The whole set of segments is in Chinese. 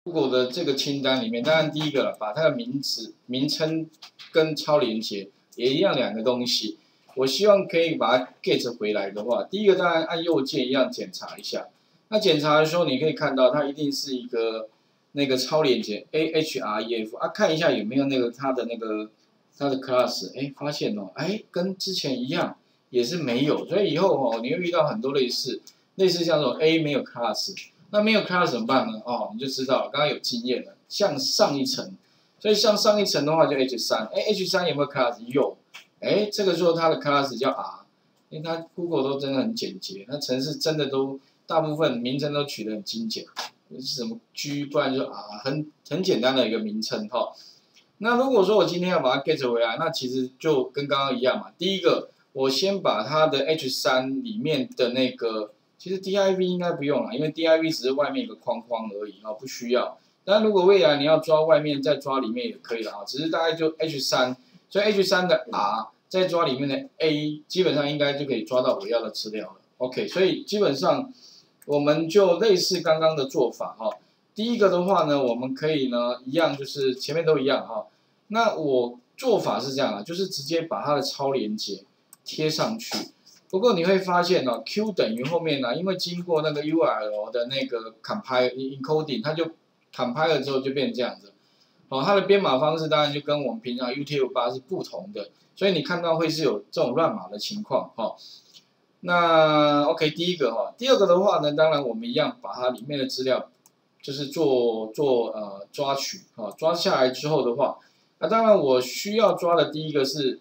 Google 的这个清单里面，当然第一个了，把它的名称跟超连接也一样两个东西。我希望可以把它 get 回来的话，第一个当然按右键一样检查一下。那检查的时候，你可以看到它一定是一个那个超连接 ahref 啊，看一下有没有那个它的 class， 哎，发现哦，哎，跟之前一样，也是没有，所以以后哦，你会遇到很多类似像这种 A 没有 class。那没有 class 怎么办呢？哦，你就知道了，刚刚有经验了，向上一层，所以向上一层的话就 H3，哎 ，H3 有没有 class？ 有，哎，这个时候它的 class 叫 R， 因为它 Google 都真的很简洁，它程式真的都大部分名称都取得很精简，是什么 G， 不然就 R， 很简单的一个名称哈。那如果说我今天要把它 get 回来，那其实就跟刚刚一样嘛，第一个我先把它的 H3 里面的那个。其实 div 应该不用了，因为 div 只是外面一个框框而已啊，不需要。但如果未来你要抓外面再抓里面也可以了啊，只是大概就 H3， 所以 H3 的 R 再抓里面的 A， 基本上应该就可以抓到我要的资料了。OK， 所以基本上我们就类似刚刚的做法哈。第一个的话呢，我们可以呢一样，就是前面都一样哈。那我做法是这样啊，就是直接把它的超连接贴上去。不过你会发现哦 ，Q 等于后面呢，因为经过那个 URL 的那个 compile encoding， 它就 compile 了之后就变成这样子。哦，它的编码方式当然就跟我们平常 UTF-8 是不同的，所以你看到会是有这种乱码的情况哈。那 OK， 第一个哈，第二个的话呢，当然我们一样把它里面的资料就是抓取啊，抓下来之后的话，那当然我需要抓的第一个是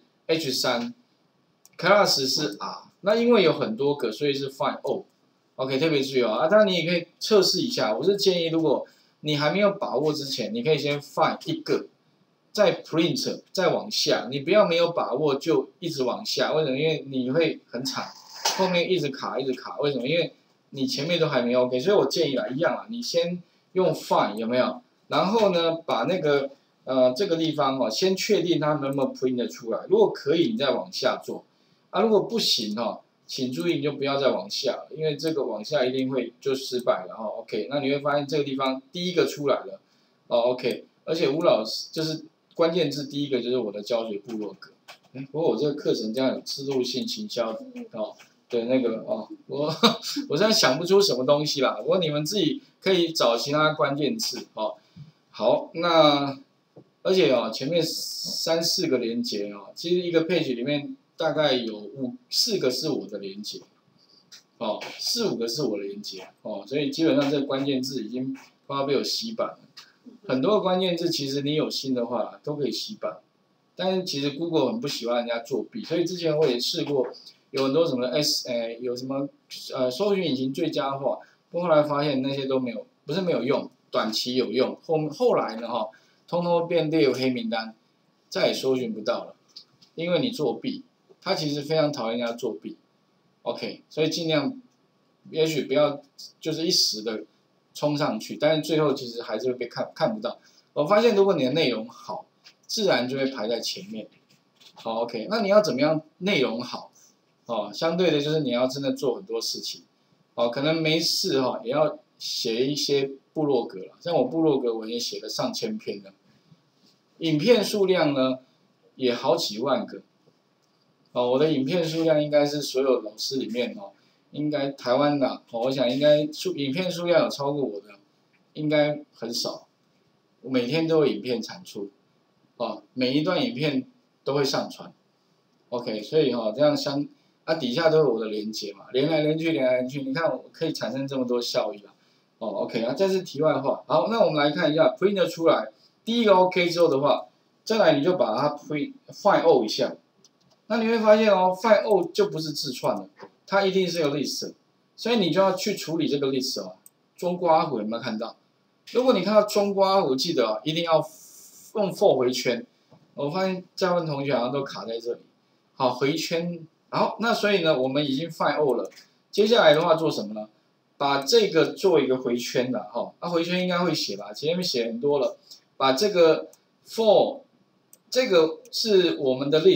H3。class 是 R， 那因为有很多个，所以是 find all。OK， 特别注意啊，当然你也可以测试一下。我是建议，如果你还没有把握之前，你可以先 find 一个，再 print， 再往下。你不要没有把握就一直往下，为什么？因为你会很惨，后面一直卡。为什么？因为你前面都还没 OK， 所以我建议啦，一样啊，你先用 find 有没有？然后呢，把那个这个地方哦，先确定它能不能 print 出来。如果可以，你再往下做。啊，如果不行哦，请注意你就不要再往下了，因为这个往下一定会就失败了哈。OK， 那你会发现这个地方第一个出来了，哦 OK， 而且吴老师就是关键字第一个就是我的教学部落格。哎，不过我这个课程这样有植入性行销哦的那个哦，我现在想不出什么东西啦，不过你们自己可以找其他关键字哦。好，那而且哦前面3、4个连结哦，其实一个 page 里面。大概有4个是我的连接，哦，4、5个是我的连接，哦，所以基本上这个关键字已经快要被我洗版了。很多的关键字其实你有心的话都可以洗版，但是其实 Google 很不喜欢人家作弊，所以之前我也试过，有很多什么有什么搜寻引擎最佳化，不过后来发现那些都没有，不是没有用，短期有用，后来呢哈，通通变列入黑名单，再也搜寻不到了，因为你作弊。他其实非常讨厌人家作弊 ，OK， 所以尽量，也许不要就是一时的冲上去，但是最后其实还是会被看不到。我发现如果你的内容好，自然就会排在前面。好 ，OK， 那你要怎么样内容好？哦，相对的就是你要真的做很多事情，哦，可能没事哈，也要写一些部落格了。像我部落格我也写了上千篇的，影片数量呢也好几万个。哦，我的影片数量应该是所有老师里面哦，应该台湾的哦，我想应该影片数量有超过我的，应该很少。我每天都有影片产出，哦，每一段影片都会上传。OK， 所以这样底下都有我的连接嘛，连来连去，你看我可以产生这么多效益啊。哦 ，OK 啊，这是题外话。好，那我们来看一下 print 出来，第一个 OK 之后的话，再来你就把它find all 一下。那你会发现哦 ，find all 就不是字串了，它一定是有 list， 所以你就要去处理这个 list 哦。中括弧有没有看到？如果你看到中括弧，记得哦，一定要用 for 回圈。我发现大部分同学好像都卡在这里。好，回圈。好，那所以呢，我们已经 find all 了。接下来的话做什么呢？把这个做一个回圈的哈。那回圈应该会写吧？前面写很多了。把这个 for 这个是我们的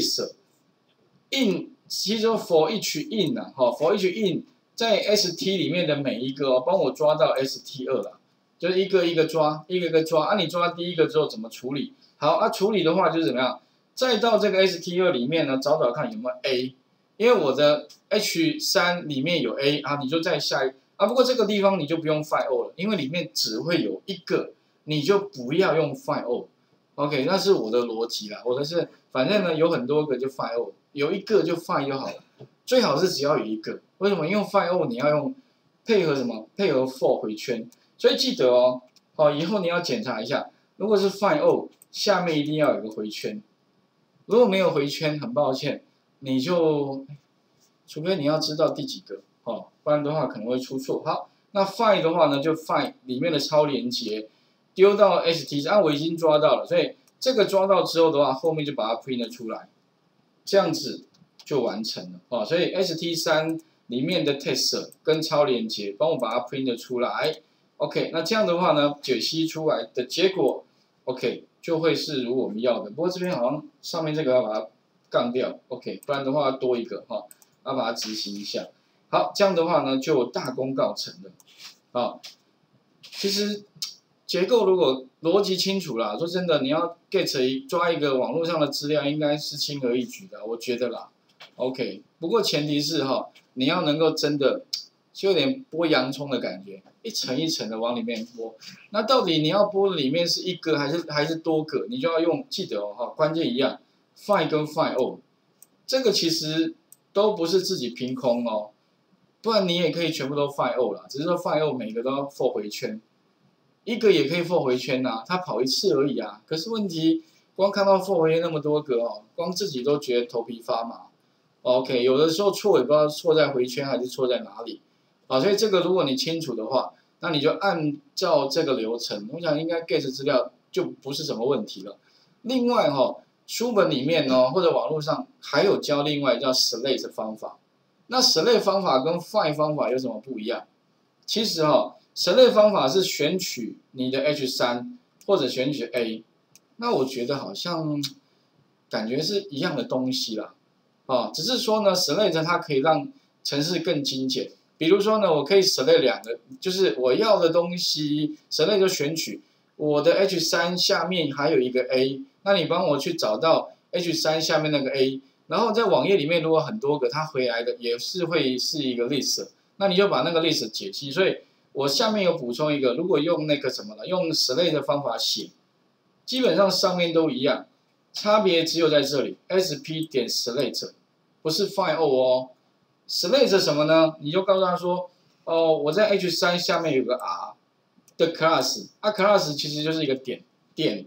list。in 其实 for each in 啊，for each in 在 ST 里面的每一个帮我抓到 ST2 啦， 就是一个一个抓，一个一个抓。啊，你抓第一个之后怎么处理？好啊，处理的话就是怎么样？再到这个 ST2里面呢，找找看有没有 A， 因为我的 H3里面有 A 啊，你就再下一啊。不过这个地方你就不用 find all 了，因为里面只会有一个，你就不要用 find all。OK， 那是我的逻辑啦。我的是反正呢有很多个就 find all， 有一个就 find 就好了。最好是只要有一个，为什么？因为 find all 你要用配合什么？配合 for 回圈。所以记得哦，以后你要检查一下，如果是 find all 下面一定要有个回圈。如果没有回圈，很抱歉，你就除非你要知道第几个不然的话可能会出错。好，那 find 的话呢，就 find 里面的超连结丢到 ST 我已经抓到了，所以这个抓到之后的话，后面就把它 print 出来，这样子就完成了所以 ST3里面的 test 跟超连结，帮我把它 print 出来。OK， 那这样的话呢，解析出来的结果 ，OK。就会是如我们要的，不过这边好像上面这个要把它杠掉 ，OK， 不然的话多一个要把它执行一下。好，这样的话呢就大功告成了其实结构如果逻辑清楚啦，说真的，你要 抓一个网络上的资料，应该是轻而易举的，我觉得啦。OK， 不过前提是你要能够真的就有点剥洋葱的感觉。一层一层的往里面拨，那到底你要拨的里面是一个还是多个？你就要记得关键一样 ，find 跟 find all， 这个其实都不是自己凭空不然你也可以全部都 find all 啦，只是说 find all 每个都要 for 回圈，一个也可以 for 回圈它跑一次而已啊。可是问题光看到 for 回圈那么多个光自己都觉得头皮发麻。OK， 有的时候错也不知道错在回圈还是错在哪里。所以这个如果你清楚的话，那你就按照这个流程，我想应该 get 资料就不是什么问题了。另外书本里面或者网络上还有教另外叫 select 方法。那 select 方法跟 find 方法有什么不一样？其实select 方法是选取你的 H3 或者选取 A， 那我觉得好像感觉是一样的东西啦。只是说呢 select 它可以让程式更精简。比如说呢，我可以 select 两个，就是我要的东西 select 就选取我的 H3 下面还有一个 A， 那你帮我去找到 H3 下面那个 A， 然后在网页里面如果很多个，它回来的也是会是一个 list， 那你就把那个 list 解析。所以我下面有补充一个，如果用那个什么了，用 select 的方法写，基本上上面都一样，差别只有在这里 ，sp 点 select 不是 find all select 什么呢？你就告诉他说，我在 H3 下面有个 R 的 class， class 其实就是一个点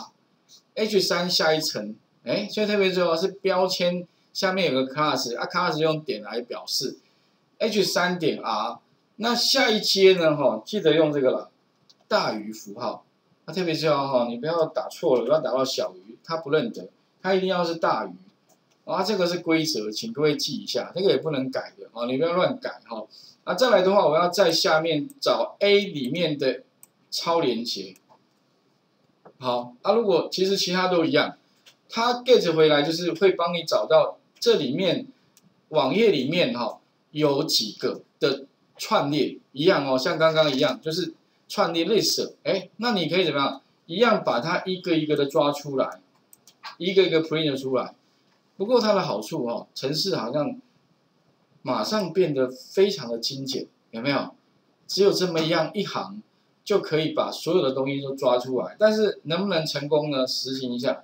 R，H3 下一层，所以特别重要是标签下面有个 class，class 用点来表示 H3 点 R， 那下一阶呢，记得用这个了，大于符号，特别重要你不要打错了，不要打到小于，它不认得，它一定要是大于。这个是规则，请各位记一下，这个也不能改的你不要乱改再来的话，我要在下面找 A 里面的超连结。好如果其实其他都一样，它 get 回来就是会帮你找到这里面网页里面有几个的串列一样像刚刚一样，就是串列 list， 那你可以怎么样？一样把它一个一个的抓出来，一个一个 print 出来。不过它的好处程式好像马上变得非常的精简，有没有？只有这么一行就可以把所有的东西都抓出来，但是能不能成功呢？实行一下，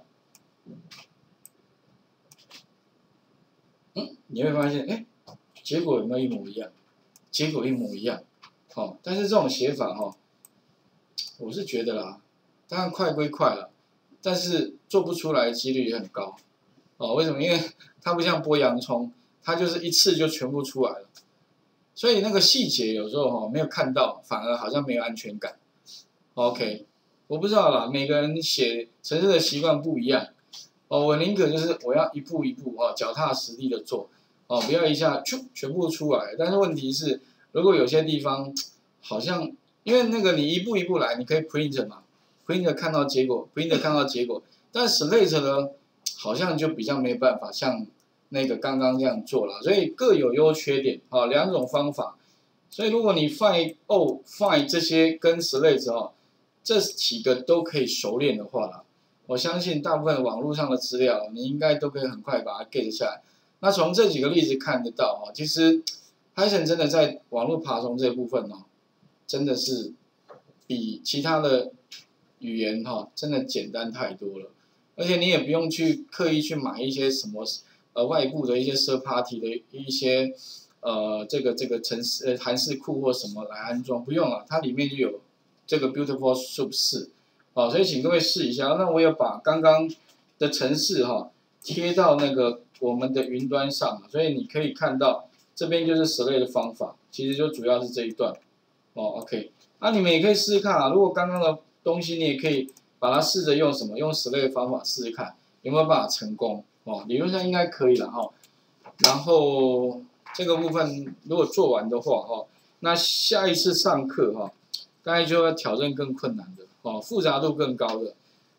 你会发现，结果有没有一模一样？结果一模一样，但是这种写法我是觉得啦，当然快归快了，但是做不出来的几率也很高。为什么？因为它不像剥洋葱，它就是一次就全部出来了，所以那个细节有时候没有看到，反而好像没有安全感。OK， 我不知道啦，每个人写程式的习惯不一样。我宁可就是我要一步一步脚踏实地的做，不要一下全部出来。但是问题是，如果有些地方好像因为那个你一步一步来，你可以 print 嘛 ，print 看到结果 ，print 看到结果，但 select 呢？好像就比较没办法像那个刚刚这样做了，所以各有优缺点两种方法， 所以如果你 find 这些跟 select 哦，这几个都可以熟练的话啦，我相信大部分网络上的资料你应该都可以很快把它 get 下来。那从这几个例子看得到哦，其实 Python 真的在网络爬虫这部分哦，真的是比其他的语言哈、真的简单太多了，而且你也不用去刻意去买一些什么外部的一些 third party 的一些这个函式库或什么来安装，不用了，它里面就有这个 Beautiful Soup 4，好，所以请各位试一下。那我有把刚刚的程式哈、贴到那个我们的云端上，所以你可以看到这边就是 select 的方法，其实就主要是这一段哦。OK， 那你们也可以试试看啊，如果刚刚的东西你也可以把它试着用什么用 select 的方法试试看，有没有办法成功哦？理论上应该可以了哈。然后这个部分如果做完的话哈，那下一次上课哈，大概就要挑战更困难的哦，复杂度更高的，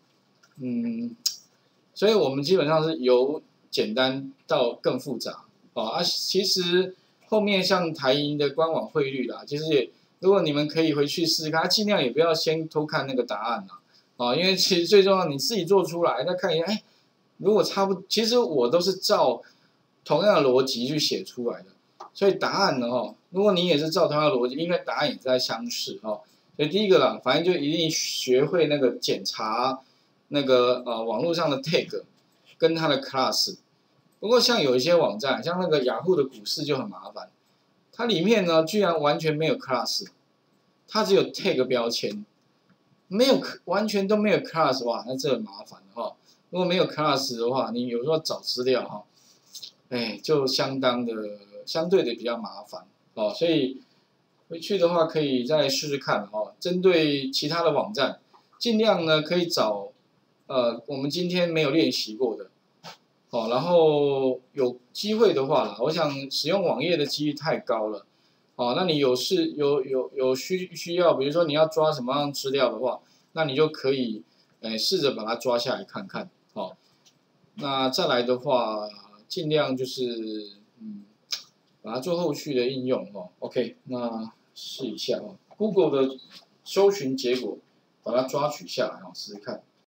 所以我们基本上是由简单到更复杂啊。其实后面像台银的官网汇率啦，其实也如果你们可以回去试试看，尽量也不要先偷看那个答案啦，啊，因为其实最重要你自己做出来，再看一下，哎，如果差不多，其实我都是照同样的逻辑去写出来的，所以答案呢，哈，如果你也是照同样的逻辑，应该答案也在相似，哈。所以第一个啦，反正就一定学会那个检查那个网络上的 tag 跟它的 class。不过像有一些网站，像那个雅虎的股市就很麻烦，它里面呢居然完全没有 class， 它只有 tag 标签，没有完全都没有 class， 哇，那这很麻烦哈。如果没有 class 的话，你有时候找资料哈，哎，就相对的比较麻烦哦。所以回去的话可以再试试看哦。针对其他的网站，尽量呢可以找我们今天没有练习过的。哦，然后有机会的话啦，我想使用网页的几率太高了。哦，那你有需要，比如说你要抓什么样资料的话，那你就可以，试着把它抓下来看看。哦，那再来的话，尽量就是把它做后续的应用哦。OK， 那试一下哦，Google 的搜寻结果，把它抓取下来哦，试试看。